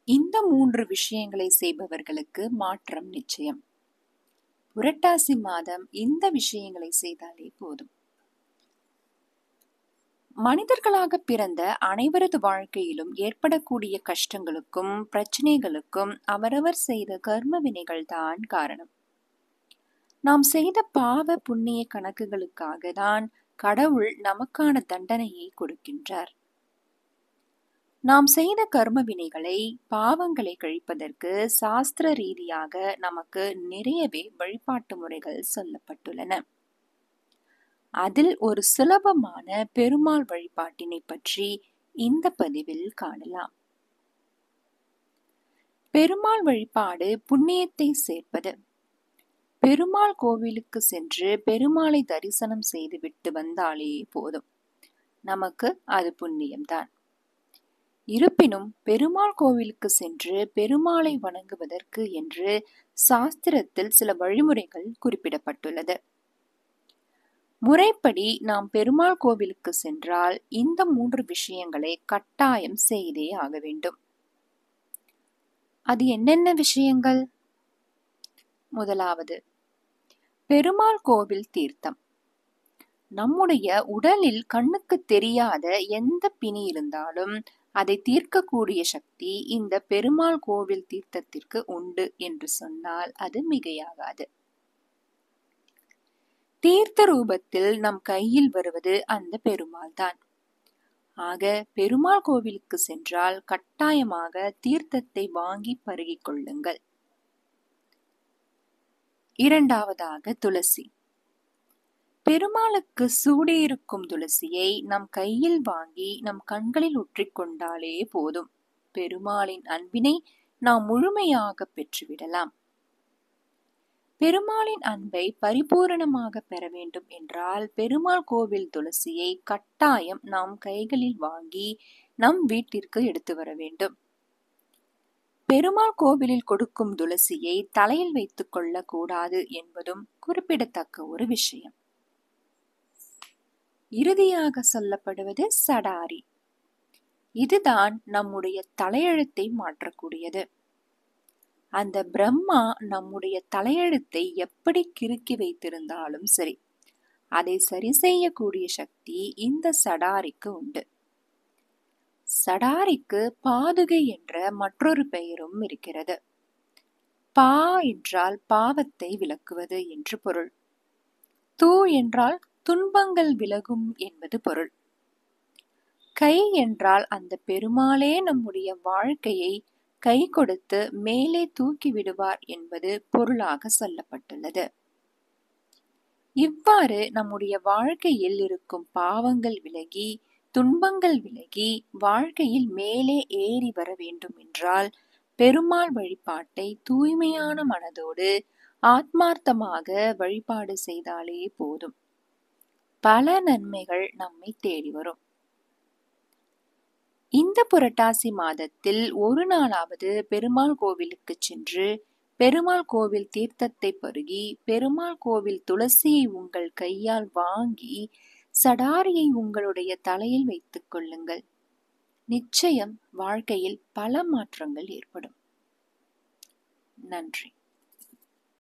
இந்த 3 விஷயங்களை செய்பவர்களுக்கு மாற்றம் நிச்சயம். புரட்டாசி மாதம் இந்த விஷயங்களை செய்தாலே போதும். மனிதர்களாக பிறந்த அனைவரது வாழ்க்கையிலும் ஏற்படக்கூடிய கஷ்டங்களுக்கும் பிரச்சனைகளுக்கும் அவரவர் செய்த கர்ம வினைகள் தான் காரணம். நாம் செய்த பாவ புண்ணிய கணக்குகளுக்காக தான் கடவுள் நமக்கான தண்டனையை கொடுக்கின்றார். நாம் செய்த கர்ம வினைகளை பாவங்களை கழிப்பதற்கு சாஸ்திர ரீதியாக நமக்கு நிறையவே வழிபாட்டு முறைகள் சொல்லப்பட்டுள்ளன. அதில் ஒரு சுலபமான பெருமாள் வழிபாட்டினை பற்றி இந்த பதிவில் காணலாம். பெருமாள் வழிபாடு புண்ணியத்தை சேர்ப்பது. பெருமாள் கோவிலுக்கு சென்று பெருமாளை தரிசனம் செய்துவிட்டு வந்தாலே போதும், நமக்கு அது புண்ணியம்தான். இருப்பினும் பெருமாள் கோவிலுக்கு சென்று பெருமாளை வணங்குவதற்கு என்று சாஸ்திரத்தில் சில வழிமுறைகள் குறிப்பிடப்பட்டுள்ளது. முறைப்படி நாம் பெருமாள் கோவிலுக்கு சென்றால் இந்த 3 விஷயங்களை கட்டாயம் செய்தே ஆக வேண்டும். அது என்னென்ன விஷயங்கள்? முதலாவது, பெருமாள் கோவில் தீர்த்தம். நம்முடைய உடலில் கண்ணுக்கு தெரியாத எந்த பிணி இருந்தாலும் அதை தீர்க்கக்கூடிய சக்தி இந்த பெருமாள் கோவில் தீர்த்தத்திற்கு உண்டு என்று சொன்னால் அது மிகையாகாது. தீர்த்த ரூபத்தில் நம் கையில் வருவது அந்த பெருமாள் தான். ஆக பெருமாள் கோவிலுக்கு சென்றால் கட்டாயமாக தீர்த்தத்தை வாங்கி பருகிக் கொள்ளுங்கள். இரண்டாவதாக, துளசி. பெருமாளுக்கு சூடியிருக்கும் துளசியை நம் கையில் வாங்கி நம் கண்களில் ஒற்றிக்கொண்டாலே போதும், பெருமாளின் அன்பினை நாம் முழுமையாக பெற்றுவிடலாம். பெருமாளின் அன்பை பரிபூரணமாக பெற வேண்டும் என்றால் பெருமாள் கோவில் துளசியை கட்டாயம் நாம் கைகளில் வாங்கி நம் வீட்டிற்கு எடுத்து வர வேண்டும். பெருமாள் கோவிலில் கொடுக்கும் துளசியை தலையில் வைத்துக் கொள்ள கூடாது என்பதும் குறிப்பிடத்தக்க ஒரு விஷயம். இறுதியாக சொல்லப்படுவது சடாரி. இதுதான் நம்முடைய தலையெழுத்தை மாற்றக்கூடியது. அந்த பிரம்மா நம்முடைய தலையெழுத்தை எப்படி கிறுக்கி வைத்திருந்தாலும் சரி, அதை சரி செய்யக்கூடிய சக்தி இந்த சடாரிக்கு உண்டு. சடாரிக்கு பாதுகை என்ற மற்றொரு பெயரும் இருக்கிறது. பா என்றால் பாவத்தை விலக்குவது என்று பொருள். தூ என்றால் துன்பங்கள் விலகும் என்பது பொருள். கை என்றால் அந்த பெருமாளே நம்முடைய வாழ்க்கையை கை கொடுத்து மேலே தூக்கி விடுவார் என்பது பொருளாக சொல்லப்பட்டுள்ளது. இவ்வாறு நம்முடைய வாழ்க்கையில் இருக்கும் பாவங்கள் விலகி துன்பங்கள் விலகி வாழ்க்கையில் மேலே ஏறி வர வேண்டும் என்றால் பெருமாள் வழிபாட்டை தூய்மையான மனதோடு ஆத்மார்த்தமாக வழிபாடு செய்தாலே போதும், பல நன்மைகள் நம்மை தேடி வரும். இந்த புரட்டாசி மாதத்தில் ஒரு நாளாவது பெருமாள் கோவிலுக்கு சென்று பெருமாள் கோவில் தீர்த்தத்தை பருகி பெருமாள் கோவில் துளசியை உங்கள் கையால் வாங்கி சடாரியை உங்களுடைய தலையில் வைத்துக் கொள்ளுங்கள். நிச்சயம் வாழ்க்கையில் பல மாற்றங்கள் ஏற்படும். நன்றி.